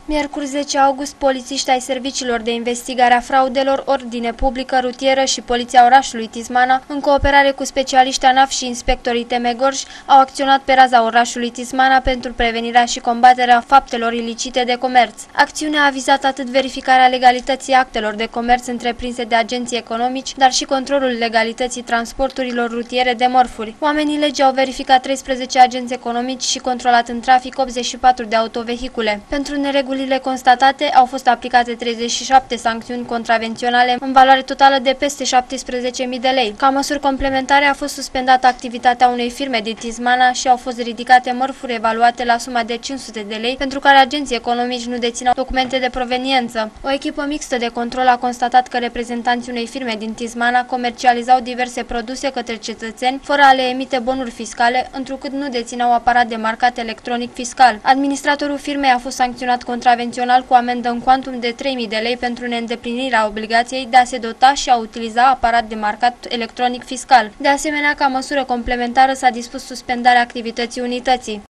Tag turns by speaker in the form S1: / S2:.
S1: Miercuri 10 august, polițiști ai serviciilor de investigare a fraudelor, ordine publică, rutieră și Poliția orașului Tismana, în cooperare cu specialiști ANAF și inspectorii Temegorj, au acționat pe raza orașului Tismana pentru prevenirea și combaterea faptelor ilicite de comerț. Acțiunea a vizat atât verificarea legalității actelor de comerț întreprinse de agenții economici, dar și controlul legalității transporturilor rutiere de mărfuri. Oamenii legii au verificat 13 agenți economici și controlat în trafic 84 de autovehicule. Pentru neregulile constatate au fost aplicate 37 sancțiuni contravenționale în valoare totală de peste 17.000 de lei. Ca măsuri complementare a fost suspendată activitatea unei firme din Tismana și au fost ridicate mărfuri evaluate la suma de 500 de lei, pentru care agenții economici nu deținau documente de proveniență. O echipă mixtă de control a constatat că reprezentanții unei firme din Tismana comercializau diverse produse către cetățeni fără a le emite bonuri fiscale, întrucât nu dețineau aparat de marcat electronic fiscal. Administratorul firmei a fost sancționat contravențional cu amendă în cuantum de 3.000 de lei pentru neîndeplinirea obligației de a se dota și a utiliza aparat de marcat electronic fiscal. De asemenea, ca măsură complementară s-a dispus suspendarea activității unității.